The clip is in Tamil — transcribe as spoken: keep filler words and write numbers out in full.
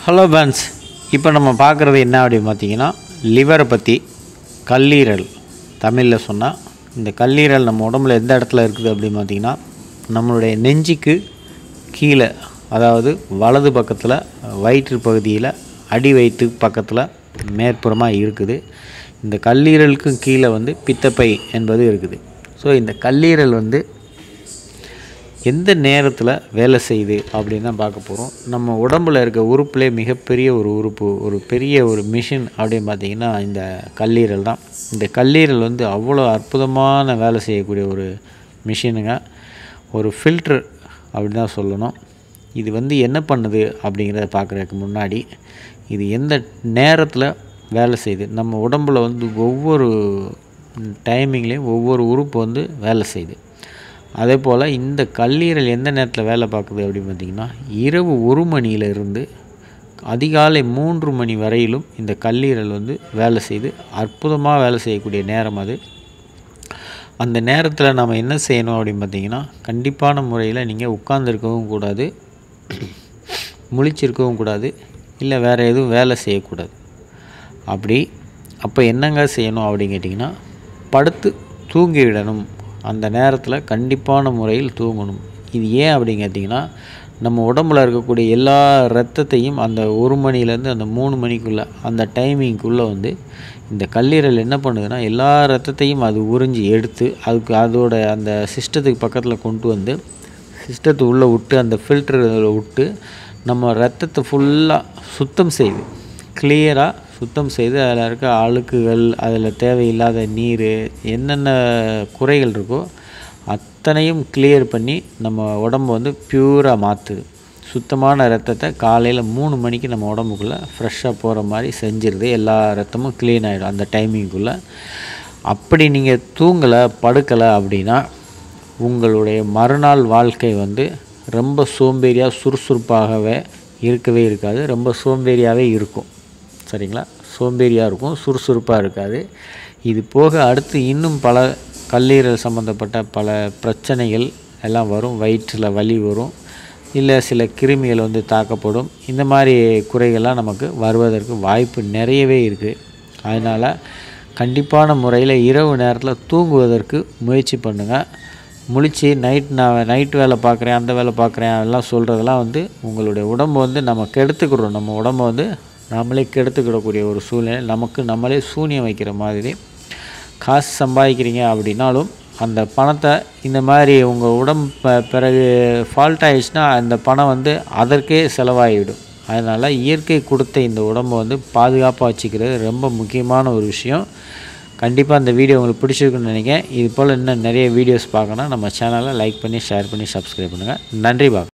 ஹலோ பன்ஸ், இப்போ நம்ம பார்க்குறது என்ன அப்படின்னு பார்த்தீங்கன்னா லிவரை பற்றி. கல்லீரல் தமிழில் சொன்னால், இந்த கல்லீரல் நம்ம உடம்புல எந்த இடத்துல இருக்குது அப்படின்னு பார்த்திங்கன்னா நம்மளுடைய நெஞ்சுக்கு கீழே, அதாவது வலது பக்கத்தில் வயிற்று பகுதியில் அடி வயிற்று பக்கத்தில் மேற்புறமாக இருக்குது. இந்த கல்லீரலுக்கும் கீழே வந்து பித்தப்பை என்பது இருக்குது. ஸோ இந்த கல்லீரல் வந்து எந்த நேரத்தில் வேலை செய்யுது அப்படின்னு தான் பார்க்க போகிறோம். நம்ம உடம்பில் இருக்க உறுப்புலே மிகப்பெரிய ஒரு உறுப்பு, ஒரு பெரிய ஒரு மிஷின் அப்படின்னு பார்த்திங்கன்னா இந்த கல்லீரல் தான். இந்த கல்லீரல் வந்து அவ்வளோ அற்புதமான வேலை செய்யக்கூடிய ஒரு மிஷினுங்க, ஒரு ஃபில்ட்ரு அப்படி தான் சொல்லணும். இது வந்து என்ன பண்ணுது அப்படிங்கிறத பார்க்குறதுக்கு முன்னாடி, இது எந்த நேரத்தில் வேலை செய்யுது, நம்ம உடம்பில் வந்து ஒவ்வொரு டைமிங்லேயும் ஒவ்வொரு உறுப்பு வந்து வேலை செய்யுது. அதே போல் இந்த கல்லீரல் எந்த நேரத்தில் வேலை பார்க்குது அப்படின்னு பார்த்திங்கன்னா, இரவு ஒரு மணியிலிருந்து அதிகாலை மூன்று மணி வரையிலும் இந்த கல்லீரல் வந்து வேலை செய்து அற்புதமாக வேலை செய்யக்கூடிய நேரம் அது. அந்த நேரத்தில் நம்ம என்ன செய்யணும் அப்படின்னு பார்த்திங்கன்னா, கண்டிப்பான முறையில் நீங்கள் உட்கார்ந்துருக்கவும் கூடாது, முழிச்சிருக்கவும் கூடாது, இல்லை வேறு எதுவும் வேலை செய்யக்கூடாது. அப்படி அப்போ என்னங்க செய்யணும் அப்படின்னு கேட்டிங்கன்னா, படுத்து தூங்கிவிடணும். அந்த நேரத்தில் கண்டிப்பான முறையில் தூங்கணும். இது ஏன் அப்படின்னு கேட்டிங்கன்னா, நம்ம உடம்பில் இருக்கக்கூடிய எல்லா இரத்தத்தையும் அந்த ஒரு மணிலேருந்து அந்த மூணு மணிக்குள்ளே, அந்த டைமிங்குள்ளே வந்து இந்த கல்லீரல் என்ன பண்ணுதுன்னா, எல்லா இரத்தத்தையும் அது உறிஞ்சி எடுத்து அதுக்கு அதோட அந்த சிஸ்டத்துக்கு பக்கத்தில் கொண்டு வந்து சிஸ்டத்தை உள்ளே விட்டு அந்த ஃபில்டரில் விட்டு நம்ம ரத்தத்தை ஃபுல்லாக சுத்தம் செய்து, கிளியராக சுத்தம் செய்து அதில் இருக்க அழுக்குகள், அதில் தேவையில்லாத நீர், என்னென்ன குறைகள் இருக்கோ அத்தனையும் கிளியர் பண்ணி நம்ம உடம்பு வந்து பியூராக மாற்றுது. சுத்தமான ரத்தத்தை காலையில் மூணு மணிக்கு நம்ம உடம்புக்குள்ளே ஃப்ரெஷ்ஷாக போகிற மாதிரி செஞ்சிருது. எல்லா ரத்தமும் க்ளீன் ஆகிடும் அந்த டைமிங்குள்ளே. அப்படி நீங்கள் தூங்கலை, படுக்கலை அப்படின்னா உங்களுடைய மறுநாள் வாழ்க்கை வந்து ரொம்ப சோம்பேறியாக சுறுசுறுப்பாகவே இருக்கவே இருக்காது. ரொம்ப சோம்பேறியாகவே இருக்கும். சரிங்களா? சோம்பேறியாக இருக்கும், சுறுசுறுப்பாக இருக்காது. இது போக அடுத்து இன்னும் பல கல்லீரல் சம்மந்தப்பட்ட பல பிரச்சனைகள் எல்லாம் வரும். வயிற்றில் வலி வரும், இல்லை சில கிருமிகள் வந்து தாக்கப்படும். இந்த மாதிரி குறைகள்லாம் நமக்கு வருவதற்கு வாய்ப்பு நிறையவே இருக்குது. அதனால் கண்டிப்பான முறையில் இரவு நேரத்தில் தூங்குவதற்கு முயற்சி பண்ணுங்கள். முழிச்சு நைட் நான் நைட் வேலை பார்க்குறேன், அந்த வேலை பார்க்குறேன் அதெல்லாம் சொல்கிறதெல்லாம் வந்து உங்களுடைய உடம்பு வந்து நம்ம கெடுத்துக்கிறோம். நம்ம உடம்பை வந்து நம்மளே கெடுத்துக்கிடக்கூடிய ஒரு சூழ்நிலை, நமக்கு நம்மளே சூனியம் வைக்கிற மாதிரி. காசு சம்பாதிக்கிறீங்க அப்படின்னாலும் அந்த பணத்தை இந்த மாதிரி உங்கள் உடம்பு பிறகு ஃபால்ட் ஆகிடுச்சுன்னா அந்த பணம் வந்து அதற்கே செலவாகிவிடும். அதனால் இயற்கை கொடுத்த இந்த உடம்பை வந்து பாதுகாப்பாக வச்சுக்கிறது ரொம்ப முக்கியமான ஒரு விஷயம். கண்டிப்பாக அந்த வீடியோ உங்களுக்கு பிடிச்சிருக்குன்னு நினைக்கிறேன். இது போல் இன்னும் நிறைய வீடியோஸ் பார்க்கணும் நம்ம சேனலை லைக் பண்ணி ஷேர் பண்ணி சப்ஸ்கிரைப் பண்ணுங்கள். நன்றி. பாய்.